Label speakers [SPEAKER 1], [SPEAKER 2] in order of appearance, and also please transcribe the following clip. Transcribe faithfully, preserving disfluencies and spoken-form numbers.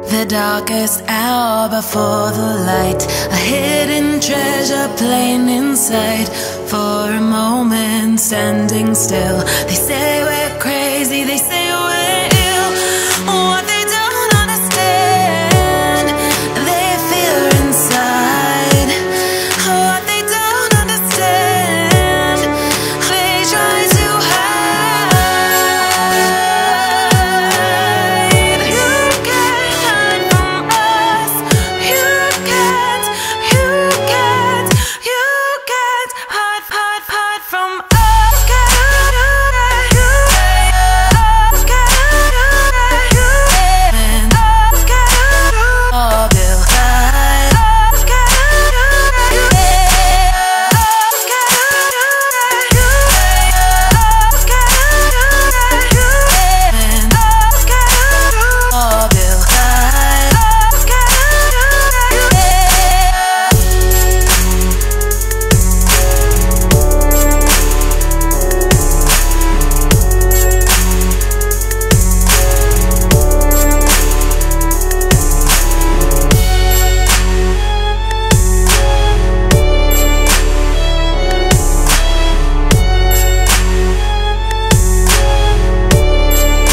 [SPEAKER 1] The darkest hour before the light, a hidden treasure plain in sight. For a moment standing still, they say we're crazy, they say